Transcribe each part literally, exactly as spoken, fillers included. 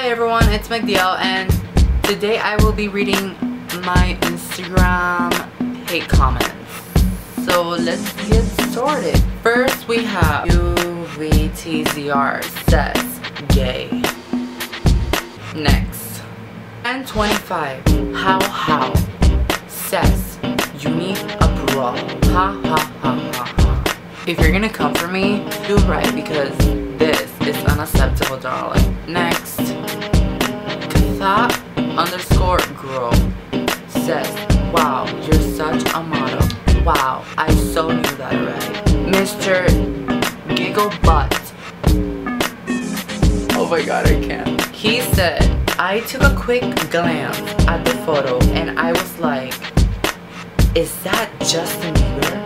everyone, it's McDeal, and today I will be reading my Instagram hate comments. So let's get started. First we have U V T Z R says gay. Next, and twenty-five how how says you need a bra. Ha ha ha ha ha. If you're gonna come for me, do right, because this is unacceptable, darling. Next, Katha underscore girl says, wow, you're such a model. Wow, I so knew that already. Mister Giggle Butt. Oh my god, I can't. He said, I took a quick glance at the photo and I was like, is that Justin Bieber?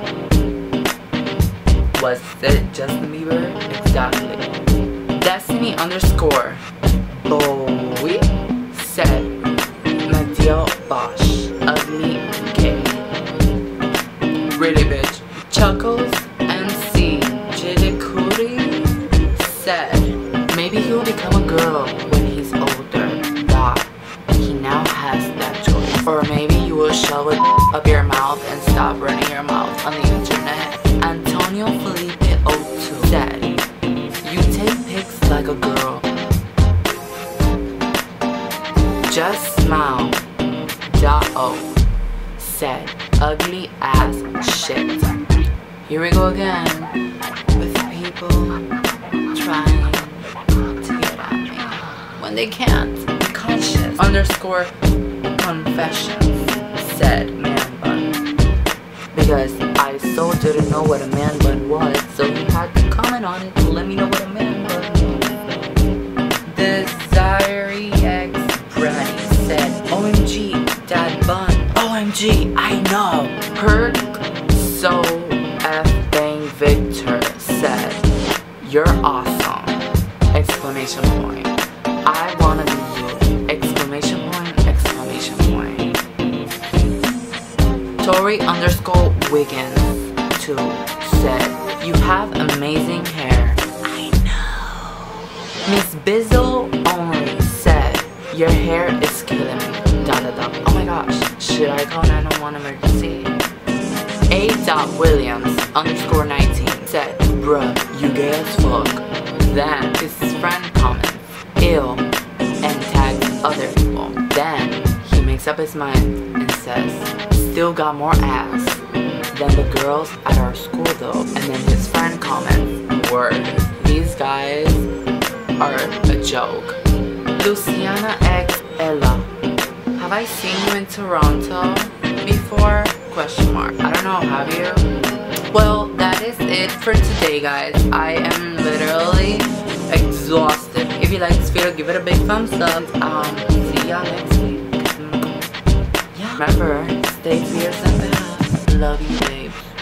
Was it Justin Bieber? Exactly. Destiny underscore Bowie said, McDeal Bosch, ugly gay. Really, bitch. Chuckles M C Jidikuri said, maybe he will become a girl when he's older. But he now has that choice. Or maybe you will shove it up your mouth and stop running your mouth on the internet. Antonio Felipe oh two said, you take pics like a girl. Just smile. Da-o said, ugly ass shit. Here we go again with people trying to get at me when they can't. Conscious underscore confessions said man bun, because I so didn't know what a man bun was, so he had to comment on it to let me know what a man bun was. Desiree X Bratty said, O M G, dad bun. O M G, I know. Perk so F Bang Victor said, you're awesome! Exclamation point. I wanna be you! Exclamation point, exclamation point. Tori underscore Wiggins two said, you have amazing hair. I know. Miss Bizzle only said, your hair is killing me. Da da da. Oh my gosh, should I call nine one one emergency? A. Williams underscore nineteen said, bruh, you gay as fuck. Then his friend comments, ill, and tags other people. Then he makes up his mind and says, still got more ass than the girls at our school though. And then his friend comments, word, these guys are a joke. Luciana X Ella, have I seen you in Toronto before? Question mark. I don't know, have you? Well, that is it for today, guys. I am literally exhausted. If you like this video, give it a big thumbs up. Um, see y'all next week. Yeah. Remember, stay fierce and bad. Love you, babes.